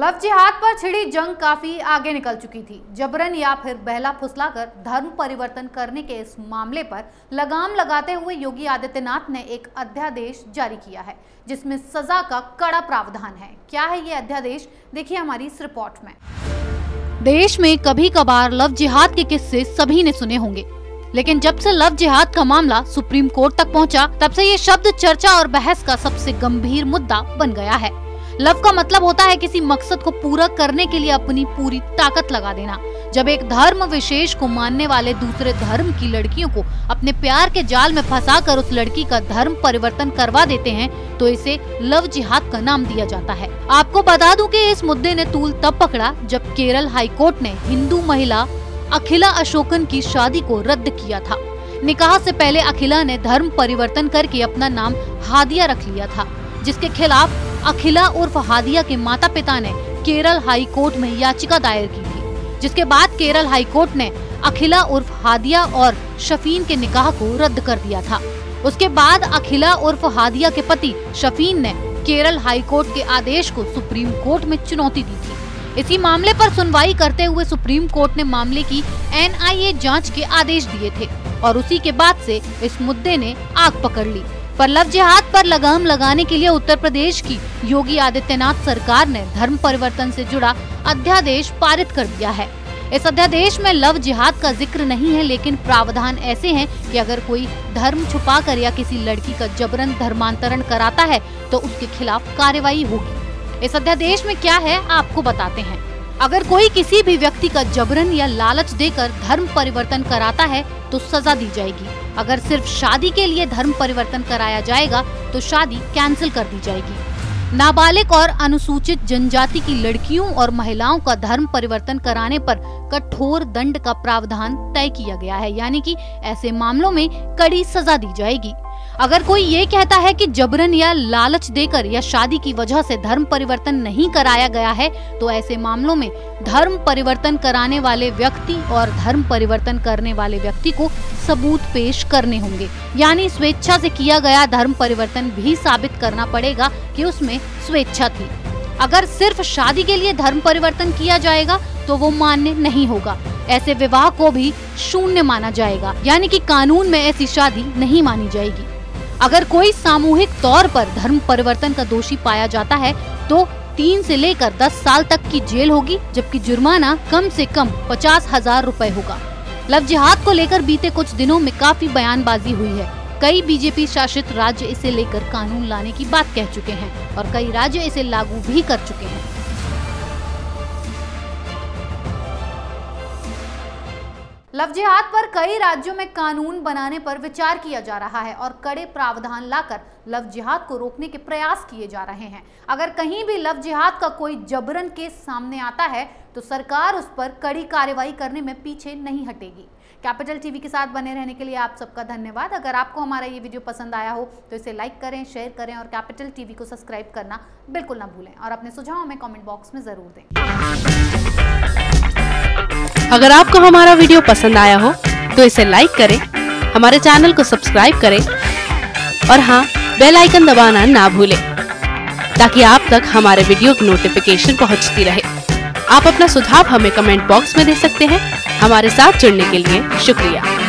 Love जिहाद पर छिड़ी जंग काफी आगे निकल चुकी थी। जबरन या फिर बहला फुसलाकर धर्म परिवर्तन करने के इस मामले पर लगाम लगाते हुए योगी आदित्यनाथ ने एक अध्यादेश जारी किया है, जिसमें सजा का कड़ा प्रावधान है। क्या है ये अध्यादेश, देखिए हमारी इस रिपोर्ट में। देश में कभी कभार लव जिहाद के किस्से सभी ने सुने होंगे, लेकिन जब से लव जिहाद का मामला सुप्रीम कोर्ट तक पहुंचा, तब से ये शब्द चर्चा और बहस का सबसे गंभीर मुद्दा बन गया है। लव का मतलब होता है किसी मकसद को पूरा करने के लिए अपनी पूरी ताकत लगा देना। जब एक धर्म विशेष को मानने वाले दूसरे धर्म की लड़कियों को अपने प्यार के जाल में फंसाकर उस लड़की का धर्म परिवर्तन करवा देते हैं, तो इसे लव जिहाद का नाम दिया जाता है। आपको बता दूं कि इस मुद्दे ने तूल तब पकड़ा जब केरल हाईकोर्ट ने हिंदू महिला अखिला अशोकन की शादी को रद्द किया था। निकाह से पहले अखिला ने धर्म परिवर्तन करके अपना नाम हादिया रख लिया था, जिसके खिलाफ अखिला उर्फ हादिया के माता पिता ने केरल हाई कोर्ट में याचिका दायर की थी, जिसके बाद केरल हाई कोर्ट ने अखिला उर्फ हादिया और शफीन के निकाह को रद्द कर दिया था। उसके बाद अखिला उर्फ हादिया के पति शफीन ने केरल हाई कोर्ट के आदेश को सुप्रीम कोर्ट में चुनौती दी थी। इसी मामले पर सुनवाई करते हुए सुप्रीम कोर्ट ने मामले की NIA जांच के आदेश दिए थे और उसी के बाद से इस मुद्दे ने आग पकड़ ली। पर लव जिहाद पर लगाम लगाने के लिए उत्तर प्रदेश की योगी आदित्यनाथ सरकार ने धर्म परिवर्तन से जुड़ा अध्यादेश पारित कर दिया है। इस अध्यादेश में लव जिहाद का जिक्र नहीं है, लेकिन प्रावधान ऐसे हैं कि अगर कोई धर्म छुपाकर या किसी लड़की का जबरन धर्मांतरण कराता है तो उसके खिलाफ कार्रवाई होगी। इस अध्यादेश में क्या है आपको बताते हैं। अगर कोई किसी भी व्यक्ति का जबरन या लालच देकर धर्म परिवर्तन कराता है तो सजा दी जाएगी। अगर सिर्फ शादी के लिए धर्म परिवर्तन कराया जाएगा तो शादी कैंसिल कर दी जाएगी। नाबालिग और अनुसूचित जनजाति की लड़कियों और महिलाओं का धर्म परिवर्तन कराने पर कठोर दंड का प्रावधान तय किया गया है, यानी कि ऐसे मामलों में कड़ी सजा दी जाएगी। अगर कोई ये कहता है कि जबरन या लालच देकर या शादी की वजह से धर्म परिवर्तन नहीं कराया गया है, तो ऐसे मामलों में धर्म परिवर्तन कराने वाले व्यक्ति और धर्म परिवर्तन करने वाले व्यक्ति को सबूत पेश करने होंगे, यानी स्वेच्छा से किया गया धर्म परिवर्तन भी साबित करना पड़ेगा कि उसमें स्वेच्छा थी। अगर सिर्फ शादी के लिए धर्म परिवर्तन किया जाएगा तो वो मान्य नहीं होगा। ऐसे विवाह को भी शून्य माना जाएगा, यानी कि कानून में ऐसी शादी नहीं मानी जाएगी। अगर कोई सामूहिक तौर पर धर्म परिवर्तन का दोषी पाया जाता है तो 3 से लेकर 10 साल तक की जेल होगी, जबकि जुर्माना कम से कम 50,000 रुपए होगा। लव जिहाद को लेकर बीते कुछ दिनों में काफी बयानबाजी हुई है। कई बीजेपी शासित राज्य इसे लेकर कानून लाने की बात कह चुके हैं और कई राज्य इसे लागू भी कर चुके हैं। लव जिहाद पर कई राज्यों में कानून बनाने पर विचार किया जा रहा है और कड़े प्रावधान लाकर लव जिहाद को रोकने के प्रयास किए जा रहे हैं। अगर कहीं भी लव जिहाद का कोई जबरन केस सामने आता है तो सरकार उस पर कड़ी कार्रवाई करने में पीछे नहीं हटेगी। कैपिटल टीवी के साथ बने रहने के लिए आप सबका धन्यवाद। अगर आपको हमारा ये वीडियो पसंद आया हो तो इसे लाइक करें, शेयर करें और कैपिटल टीवी को सब्सक्राइब करना बिल्कुल ना भूलें और अपने सुझाव हमें कमेंट बॉक्स में जरूर दें। अगर आपको हमारा वीडियो पसंद आया हो तो इसे लाइक करें, हमारे चैनल को सब्सक्राइब करें और हाँ, बेल आइकन दबाना ना भूलें ताकि आप तक हमारे वीडियो की नोटिफिकेशन पहुंचती रहे। आप अपना सुझाव हमें कमेंट बॉक्स में दे सकते हैं। हमारे साथ जुड़ने के लिए शुक्रिया।